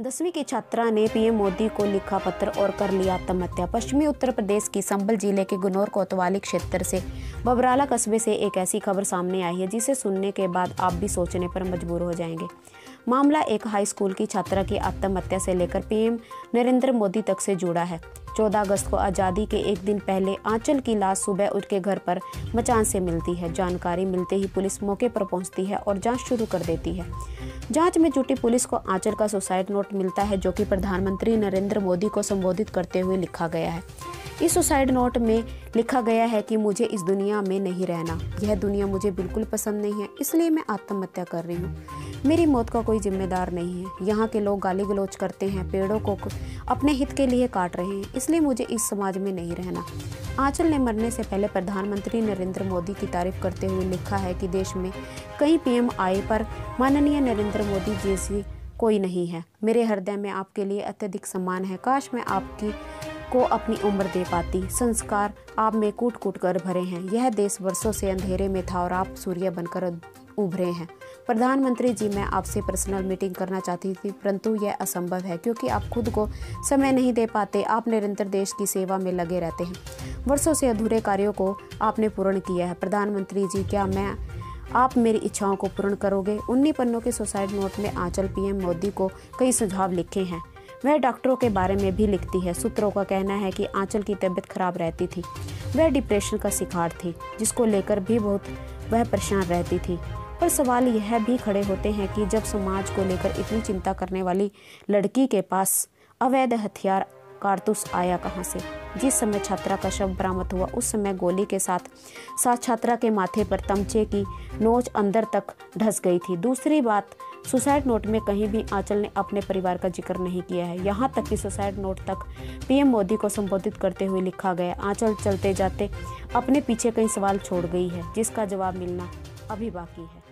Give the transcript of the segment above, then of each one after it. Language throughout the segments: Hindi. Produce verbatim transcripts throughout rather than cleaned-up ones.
दसवीं की छात्रा ने पीएम मोदी को लिखा पत्र और कर लिया आत्महत्या। पश्चिमी उत्तर प्रदेश की संभल जिले के गुनौर कोतवाली क्षेत्र से बबराला कस्बे से एक ऐसी खबर सामने आई है जिसे सुनने के बाद आप भी सोचने पर मजबूर हो जाएंगे। मामला एक हाई स्कूल की छात्रा की आत्महत्या से लेकर पीएम नरेंद्र मोदी तक से जुड़ा है। चौदह अगस्त को आज़ादी के एक दिन पहले आंचल की लाश सुबह उनके घर पर मचान से मिलती है। जानकारी मिलते ही पुलिस मौके पर पहुंचती है और जांच शुरू कर देती है। जांच में जुटी पुलिस को आंचल का सुसाइड नोट मिलता है जो कि प्रधानमंत्री नरेंद्र मोदी को संबोधित करते हुए लिखा गया है। इस सुसाइड नोट में लिखा गया है कि मुझे इस दुनिया में नहीं रहना, यह दुनिया मुझे बिल्कुल पसंद नहीं है, इसलिए मैं आत्महत्या कर रही हूँ। मेरी मौत का कोई जिम्मेदार नहीं है। यहाँ के लोग गाली गलौज करते हैं, पेड़ों को अपने हित के लिए काट रहे हैं, इसलिए मुझे इस समाज में नहीं रहना। आंचल ने मरने से पहले प्रधानमंत्री नरेंद्र मोदी की तारीफ करते हुए लिखा है कि देश में कई पीएम आए पर माननीय नरेंद्र मोदी जैसी कोई नहीं है। मेरे हृदय में आपके लिए अत्यधिक सम्मान है। काश मैं आपकी को अपनी उम्र दे पाती। संस्कार आप में कूट कूट कर भरे हैं। यह देश वर्षों से अंधेरे में था और आप सूर्य बनकर उभरे हैं। प्रधानमंत्री जी, मैं आपसे पर्सनल मीटिंग करना चाहती थी परंतु यह असंभव है क्योंकि आप खुद को समय नहीं दे पाते। आप निरंतर देश की सेवा में लगे रहते हैं। वर्षों से अधूरे कार्यों को आपने पूर्ण किया है। प्रधानमंत्री जी, क्या मैं आप मेरी इच्छाओं को पूर्ण करोगे? उन्नीस पन्नों के सुसाइड नोट में आंचल पीएम मोदी को कई सुझाव लिखे हैं। वह डॉक्टरों के बारे में भी लिखती है। सूत्रों का कहना है कि आंचल की तबीयत खराब रहती थी। वह डिप्रेशन का शिकार थी जिसको लेकर भी बहुत वह परेशान रहती थी। पर सवाल यह भी खड़े होते हैं कि जब समाज को लेकर इतनी चिंता करने वाली लड़की के पास अवैध हथियार कारतूस आया कहां से? जिस समय छात्रा का शव बरामद हुआ उस समय गोली के साथ साथ छात्रा के माथे पर तमचे की नोच अंदर तक धंस गई थी। दूसरी बात, सुसाइड नोट में कहीं भी आंचल ने अपने परिवार का जिक्र नहीं किया है। यहाँ तक कि सुसाइड नोट तक पीएम मोदी को संबोधित करते हुए लिखा गया। आंचल चलते जाते अपने पीछे कई सवाल छोड़ गई है जिसका जवाब मिलना अभी बाकी है।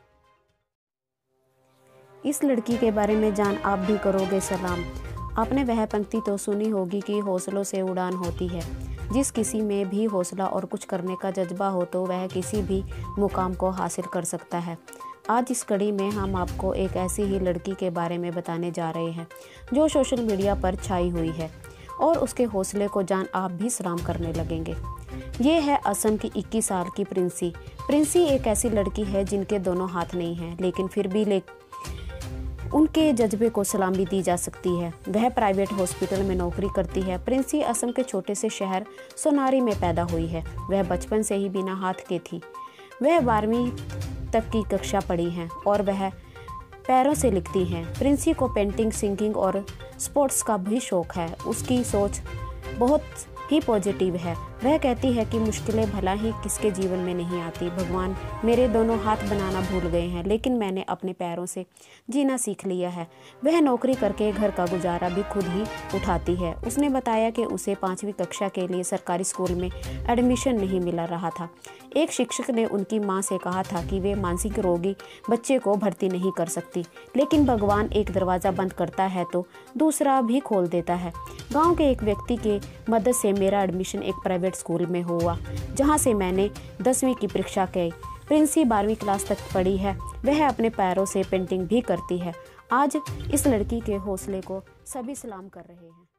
इस लड़की के बारे में जान आप भी करोगे सलाम। आपने वह पंक्ति तो सुनी होगी कि हौसलों से उड़ान होती है। जिस किसी में भी हौसला और कुछ करने का जज्बा हो तो वह किसी भी मुकाम को हासिल कर सकता है। आज इस कड़ी में हम आपको एक ऐसी ही लड़की के बारे में बताने जा रहे हैं जो सोशल मीडिया पर छाई हुई है और उसके हौसले को जान आप भी सलाम करने लगेंगे। ये है असम की इक्कीस साल की प्रिंसी। प्रिंसी एक ऐसी लड़की है जिनके दोनों हाथ नहीं हैं लेकिन फिर भी ले उनके जज्बे को सलामी दी जा सकती है। वह प्राइवेट हॉस्पिटल में नौकरी करती है। प्रिंसी असम के छोटे से शहर सोनारी में पैदा हुई है। वह बचपन से ही बिना हाथ के थी। वह बारहवीं तक की कक्षा पढ़ी हैं और वह पैरों से लिखती हैं। प्रिंसी को पेंटिंग, सिंगिंग और स्पोर्ट्स का भी शौक है। उसकी सोच बहुत ही पॉजिटिव है। वह कहती है कि मुश्किलें भला ही किसके जीवन में नहीं आती। भगवान मेरे दोनों हाथ बनाना भूल गए हैं लेकिन मैंने अपने पैरों से जीना सीख लिया है। वह नौकरी करके घर का गुजारा भी खुद ही उठाती है। उसने बताया कि उसे पाँचवीं कक्षा के लिए सरकारी स्कूल में एडमिशन नहीं मिल रहा था। एक शिक्षक ने उनकी मां से कहा था कि वे मानसिक रोगी बच्चे को भर्ती नहीं कर सकती, लेकिन भगवान एक दरवाज़ा बंद करता है तो दूसरा भी खोल देता है। गांव के एक व्यक्ति के मदद से मेरा एडमिशन एक प्राइवेट स्कूल में हुआ जहां से मैंने दसवीं की परीक्षा की। प्रिंसी बारहवीं क्लास तक पढ़ी है। वह अपने पैरों से पेंटिंग भी करती है। आज इस लड़की के हौसले को सभी सलाम कर रहे हैं।